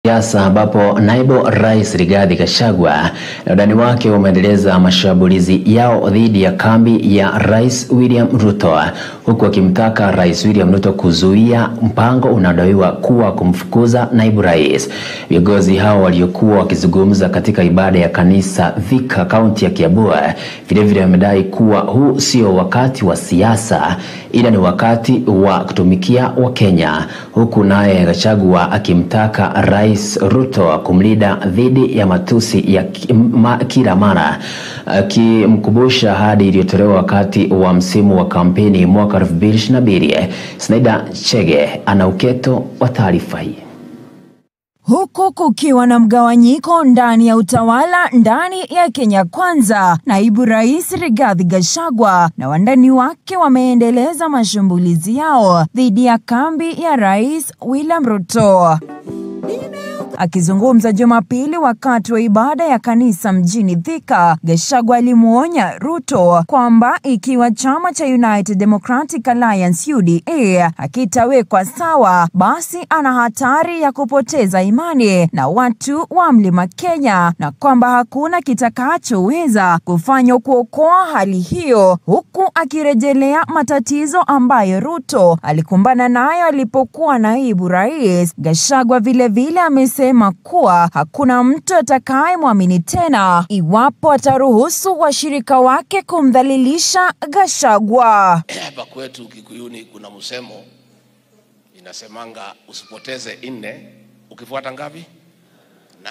Siasa ambapo naibu rais Rigathi Gachagua na wadani wake wameendeleza mashambulizi yao dhidi ya kambi ya rais William Ruto, huku akimtaka rais William Ruto kuzuia mpango unaodaiwa kuwa kumfukuza naibu rais. Viongozi hao waliokuwa wakizungumza katika ibada ya kanisa Thika, kaunti ya Kiambu, vilevile wamedai kuwa huu sio wakati wa siasa ila ni wakati wa kutumikia Wakenya, huku naye Gachagua akimtaka rais Ruto kumlinda dhidi ya matusi ya kila mara, akimkumbusha ahadi iliyotolewa wakati wa msimu wa kampeni mwaka 2022. Snaida Chege ana uketo wa taarifa hii. Huku kukiwa na mgawanyiko ndani ya utawala ndani ya Kenya Kwanza, naibu rais Rigathi Gachagua na wandani wake wameendeleza mashambulizi yao dhidi ya kambi ya rais William Ruto. Akizungumza Jumapili wakati wa ibada ya kanisa mjini Thika, Gachagua alimuonya Ruto kwamba ikiwa chama cha United Democratic Alliance UDA hakitawekwa sawa, basi ana hatari ya kupoteza imani na watu wa Mlima Kenya na kwamba hakuna kitakachoweza kufanywa kuokoa hali hiyo, huku akirejelea matatizo ambayo Ruto alikumbana nayo alipokuwa naibu rais. Gachagua vile amesema kuwa hakuna mtu atakayemwamini tena iwapo ataruhusu washirika wake kumdhalilisha Gachagua. Hapa kwetu Kikuyuni kuna msemo inasemanga usipoteze 4 ukifuata ngapi? 8.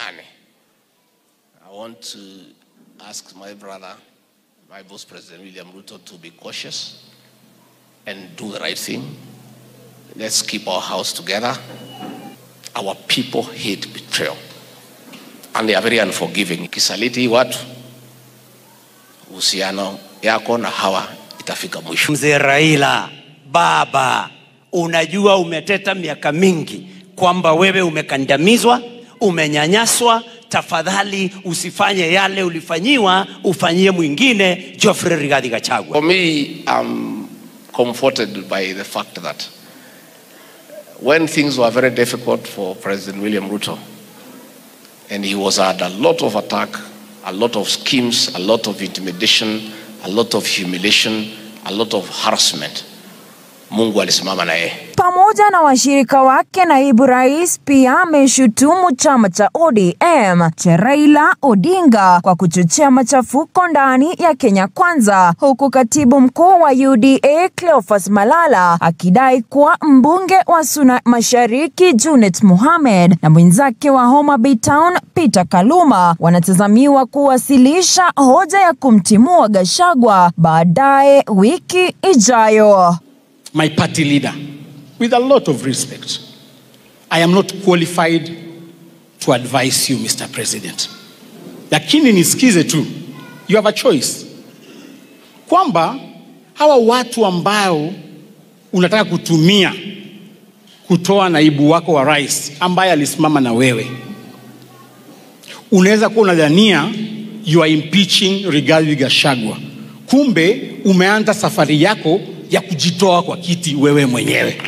I want to ask my brother, my boss President William Ruto, to be cautious and do the right thing. Let's keep our house together. Our people hate betrayal and they are very unforgiving. Kisaliti watu, uhusiano yako na hawa itafika mwisho. Mzee Raila, baba, unajua umeteta miaka mingi kwamba wewe umekandamizwa, umenyanyaswa. Tafadhali usifanye yale ulifanyiwa, ufanyie mwingine. Geoffrey Rigathi Gachagua. For me, I'm comforted by the fact that when things were very difficult for President William Ruto, and he was at a lot of attack, a lot of schemes, a lot of intimidation, a lot of humiliation, a lot of harassment, Mungu alisimama na yeye. Pamoja na washirika wake, naibu rais pia ameshutumu chama cha ODM cha Raila Odinga kwa kuchochea machafuko ndani ya Kenya Kwanza, huku katibu mkuu wa UDA Cleophas Malala akidai kuwa mbunge wa Suna Mashariki Junet Mohamed na mwenzake wa Homa Bay Town Peter Kaluma wanatazamiwa kuwasilisha hoja ya kumtimua Gachagua baadaye wiki ijayo. My party leader, with a lot of respect, I am not qualified to advise you, Mr. President. Lakini nisikize tu, you have a choice. Kwamba hawa watu ambao unataka kutumia kutoa naibu wako wa rais ambaye alisimama na wewe, unaweza kuwa unadhania you are impeaching Rigathi Gachagua. Kumbe umeanza safari yako ya kujitoa kwa kiti wewe mwenyewe.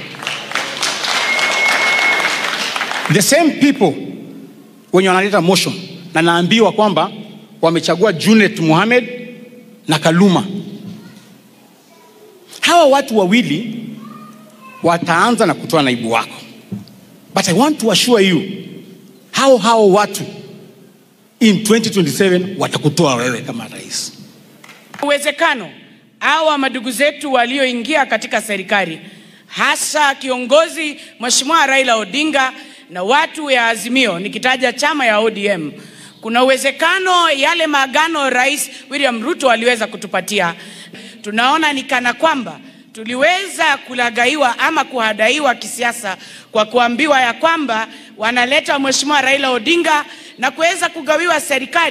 The same people wenye wanaleta motion na naambiwa kwamba wamechagua Junet Mohamed na Kaluma. Hawa watu wawili wataanza na kutoa naibu wako. But I want to assure you, hao watu in 2027 watakutoa wewe kama rais. Uwezekano hawa madugu zetu walioingia katika serikali, hasa kiongozi Mheshimiwa Raila Odinga na watu ya Azimio, nikitaja chama ya ODM, kuna uwezekano yale maagano rais William Ruto aliweza kutupatia, tunaona ni kana kwamba tuliweza kulagaiwa ama kuhadaiwa kisiasa kwa kuambiwa ya kwamba wanaleta Mheshimiwa Raila Odinga na kuweza kugawiwa serikali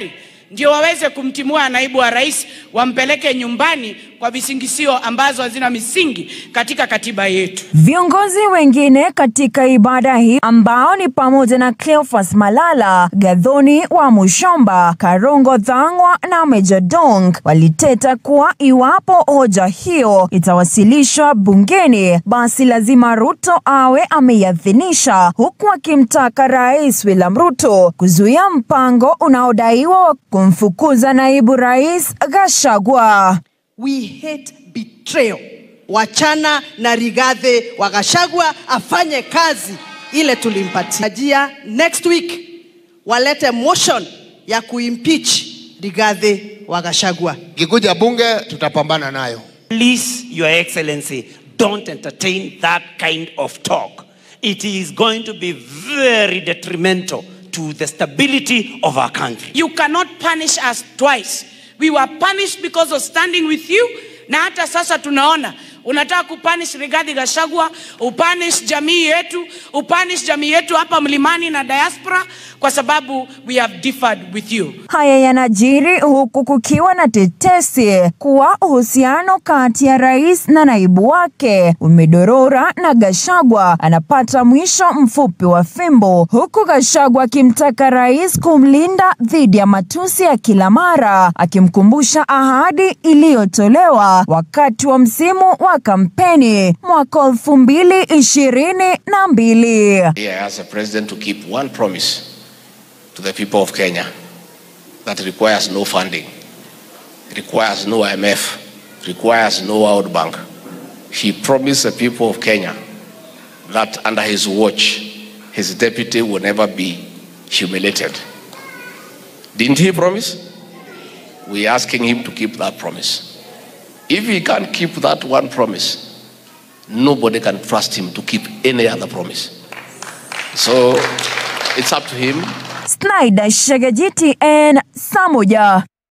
ndio waweze kumtimua naibu wa rais, wampeleke nyumbani kwa visingisio ambazo hazina misingi katika katiba yetu. Viongozi wengine katika ibada hii ambao ni pamoja na Cleophas Malala, Gathoni wa Mushomba, Karongo Thangwa na Meja Dong waliteta kuwa iwapo hoja hiyo itawasilishwa bungeni, basi lazima Ruto awe ameiadhinisha, huku akimtaka Rais William Ruto kuzuia mpango unaodaiwa kumfukuza naibu rais Gachagua. We hate betrayal. Wachana na Rigathi wa Gachagua afanye kazi ile tulimpatia. Next week walete motion ya kuimpeach Rigathi wa Gachagua. Kikuja bunge tutapambana nayo. Please, Your Excellency, don't entertain that kind of talk. It is going to be very detrimental to the stability of our country. You cannot punish us twice. We were punished because of standing with you, na hata sasa tunaona unataka kupunish Rigathi Gachagua, upunish jamii yetu hapa mlimani na diaspora kwa sababu we have differed with you. Haya yanajiri huku kukiwa na tetesi kuwa uhusiano kati ya rais na naibu wake umedorora na Gachagua anapata mwisho mfupi wa fimbo, huku Gachagua akimtaka rais kumlinda dhidi ya matusi ya kila mara, akimkumbusha ahadi iliyotolewa wakati wa msimu wa kampeni mwaka 2022. He has a president to keep one promise to the people of Kenya that requires no funding, requires no IMF, requires no World Bank. He promised the people of Kenya that under his watch, his deputy will never be humiliated. Didn't he promise? We're asking him to keep that promise. If he can't keep that one promise, nobody can trust him to keep any other promise. So it's up to him. Snyder Shagajiti and Samoja.